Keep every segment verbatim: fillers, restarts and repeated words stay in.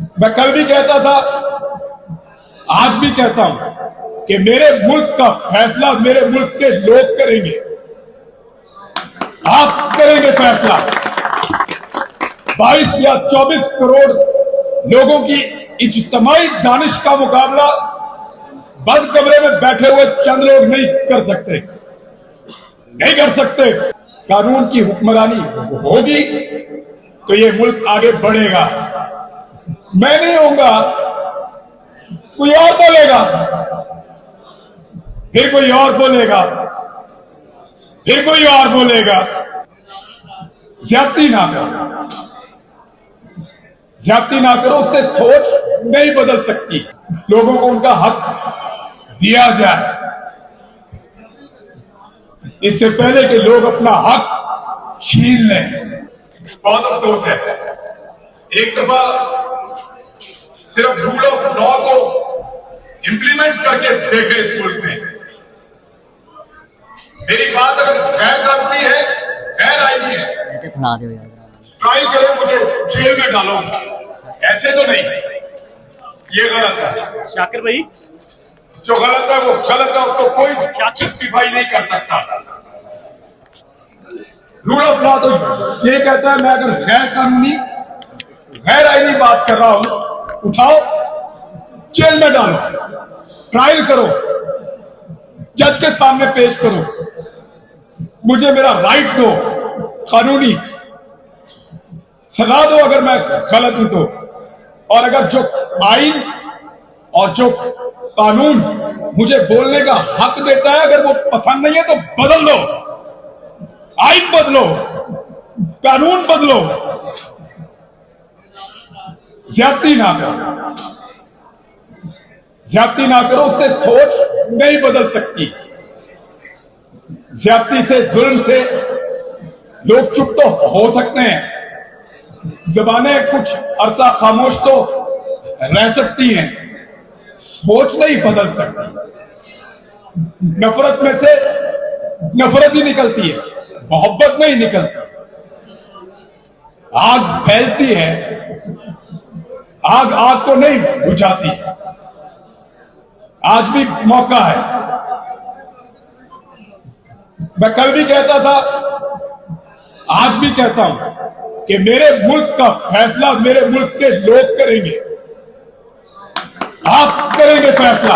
मैं कल भी कहता था, आज भी कहता हूं कि मेरे मुल्क का फैसला मेरे मुल्क के लोग करेंगे। आप करेंगे फैसला। बाईस या चौबीस करोड़ लोगों की इज्तिमाई दानिश का मुकाबला बंद कमरे में बैठे हुए चंद लोग नहीं कर सकते, नहीं कर सकते। कानून की हुक्मरानी होगी तो ये मुल्क आगे बढ़ेगा। मैं नहीं होऊंगा, कोई और बोलेगा, फिर कोई और बोलेगा, फिर कोई और बोलेगा। ज्यादती ना करो, ज्यादती ना करो, उससे सोच नहीं बदल सकती। लोगों को उनका हक दिया जाए, इससे पहले कि लोग अपना हक छीन लें। बहुत अफसोस है, एक दफा सिर्फ रूल ऑफ लॉ को इंप्लीमेंट करके देखे इस मुल्क में। मेरी बात अगर गैर कानूनी है, गैर आईनी है, ट्राई करें, मुझे जेल में डालो, ऐसे तो नहीं। ये गलत है शाकिर भाई, जो गलत है वो गलत है, उसको कोई जस्टिफाई नहीं कर सकता। रूल ऑफ लॉ तो ये कहता है, मैं अगर गैर कानूनी गैर आईनी बात कर रहा हूं, उठाओ, जेल में डालो, ट्रायल करो, जज के सामने पेश करो, मुझे मेरा राइट दो, कानूनी सजा दो अगर मैं गलत हूं तो। और अगर जो आइन और जो कानून मुझे बोलने का हक देता है, अगर वो पसंद नहीं है तो बदल लो, आइन बदलो, कानून बदलो। ज्यादती ना करो, ज्यादती ना करो, उससे सोच नहीं बदल सकती। ज्यादती से, जुल्म से लोग चुप तो हो सकते हैं, जबानें कुछ अरसा खामोश तो रह सकती हैं, सोच नहीं बदल सकती। नफरत में से नफरत ही निकलती है, मोहब्बत नहीं निकलती। आग फैलती है, आग आग को नहीं बुझाती। आज भी मौका है। मैं कल भी कहता था, आज भी कहता हूं कि मेरे मुल्क का फैसला मेरे मुल्क के लोग करेंगे। आप करेंगे फैसला।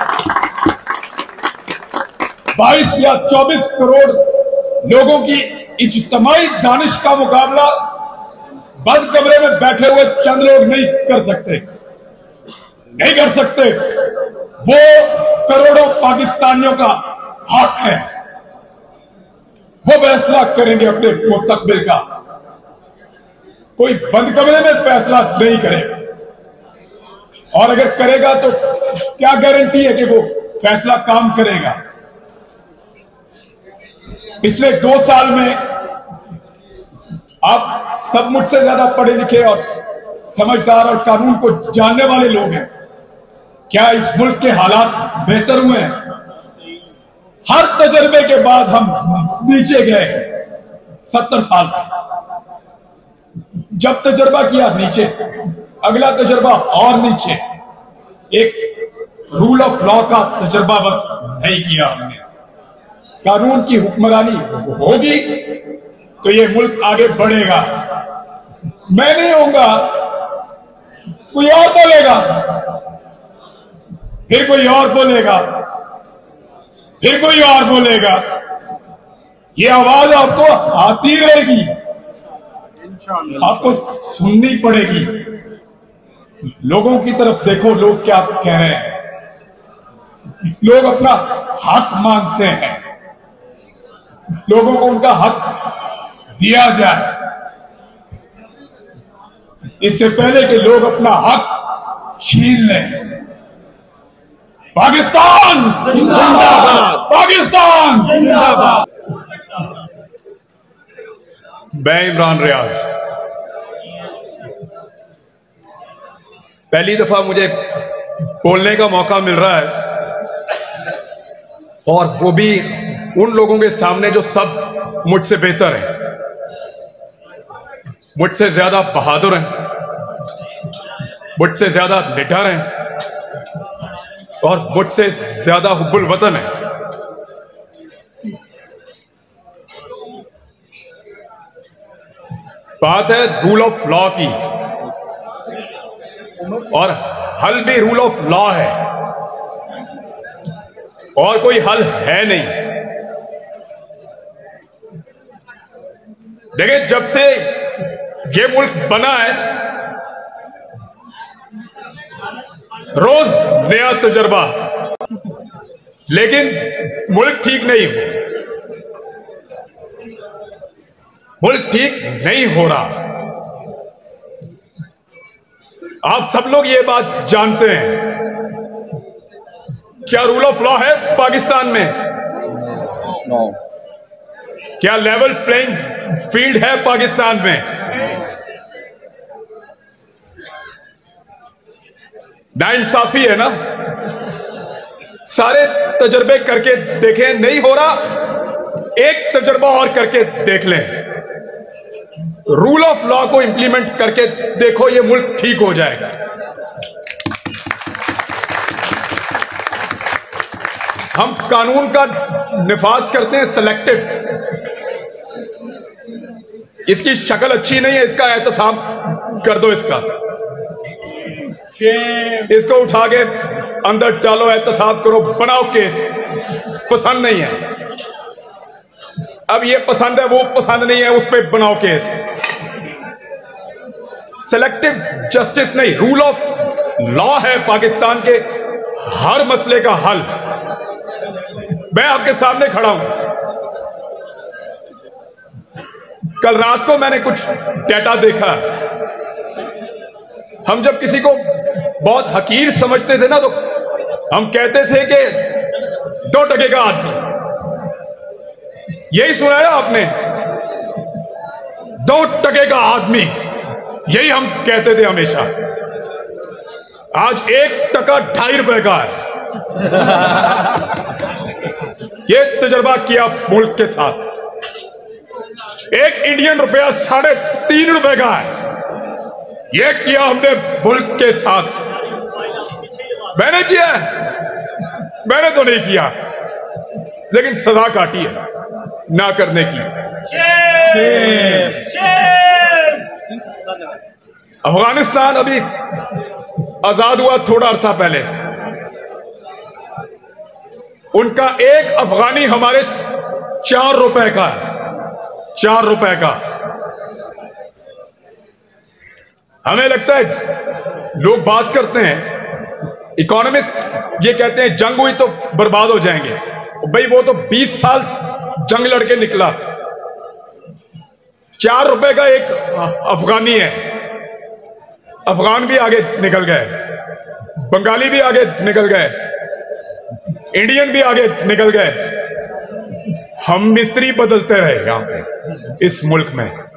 बाईस या चौबीस करोड़ लोगों की इज्तिमाई दानिश का मुकाबला बंद कमरे में बैठे हुए चंद लोग नहीं कर सकते, नहीं कर सकते। वो करोड़ों पाकिस्तानियों का हक है, वो फैसला करेंगे अपने मुस्तकबिल का। कोई बंद कमरे में फैसला नहीं करेगा, और अगर करेगा तो क्या गारंटी है कि वो फैसला काम करेगा। पिछले दो साल में आप सब मुझसे ज्यादा पढ़े लिखे और समझदार और कानून को जानने वाले लोग हैं। क्या इस मुल्क के हालात बेहतर हुए हैं? हर तजर्बे के बाद हम नीचे गए हैं। सत्तर साल से जब तजर्बा किया नीचे, अगला तजर्बा और नीचे। एक रूल ऑफ लॉ का तजर्बा बस नहीं किया हमने। कानून की हुक्मरानी होगी तो ये मुल्क आगे बढ़ेगा। मैं नहीं होऊंगा, कोई और बोलेगा, फिर कोई और बोलेगा, फिर कोई और बोलेगा। ये आवाज आपको आती रहेगी, आपको सुननी पड़ेगी। लोगों की तरफ देखो, लोग क्या कह रहे हैं। लोग अपना हक मांगते हैं, लोगों को उनका हक दिया जाए, इससे पहले कि लोग अपना हक छीन लें। पाकिस्तान जिंदाबाद, पाकिस्तान जिंदाबाद। मैं इमरान रियाज, पहली दफा मुझे बोलने का मौका मिल रहा है, और वो भी उन लोगों के सामने जो सब मुझसे बेहतर हैं, मुझसे ज्यादा बहादुर हैं, मुझसे ज्यादा निडर हैं और मुझसे ज्यादा हुब्बुल वतन है। बात है रूल ऑफ लॉ की, और हल भी रूल ऑफ लॉ है, और कोई हल है नहीं। देखिए, जब से ये मुल्क बना है, रोज नया तजर्बा, लेकिन मुल्क ठीक नहीं हो मुल्क ठीक नहीं हो रहा। आप सब लोग ये बात जानते हैं। क्या रूल ऑफ लॉ है पाकिस्तान में? नो। क्या लेवल प्लेइंग फील्ड है पाकिस्तान में? नाइंसाफी है ना। सारे तजर्बे करके देखें, नहीं हो रहा, एक तजर्बा और करके देख लें। रूल ऑफ लॉ को इंप्लीमेंट करके देखो, ये मुल्क ठीक हो जाएगा। हम कानून का निफाज करते हैं सेलेक्टिव। इसकी शक्ल अच्छी नहीं है, इसका एहतसाब कर दो। इसका इसको उठा के अंदर डालो, एहतसाब करो, बनाओ केस। पसंद नहीं है, अब ये पसंद है, वो पसंद नहीं है, उस पर बनाओ केस। सेलेक्टिव जस्टिस नहीं, रूल ऑफ लॉ है पाकिस्तान के हर मसले का हल। मैं आपके सामने खड़ा हूं। कल रात को मैंने कुछ डेटा देखा। हम जब किसी को बहुत हकीर समझते थे ना, तो हम कहते थे कि दो टके का आदमी। यही सुना है आपने, दो टके का आदमी, यही हम कहते थे हमेशा। आज एक टका ढाई रुपए का है। ये तजर्बा किया मुल्क के साथ। एक इंडियन रुपया साढ़े तीन रुपए का है। ये किया हमने मुल्क के साथ। मैंने किया है? मैंने तो नहीं किया, लेकिन सजा काटी है ना करने की। अफगानिस्तान अभी आजाद हुआ थोड़ा अरसा पहले। उनका एक अफगानी हमारे चार रुपए का है, चार रुपए का। हमें लगता है, लोग बात करते हैं, इकोनॉमिस्ट ये कहते हैं जंग हुई तो बर्बाद हो जाएंगे। भाई, वो तो बीस साल जंग लड़के निकला। चार रुपए का एक अफगानी है। अफगान भी आगे निकल गए, बंगाली भी आगे निकल गए, इंडियन भी आगे निकल गए। हम मिस्त्री बदलते रहे यहां पे, इस मुल्क में।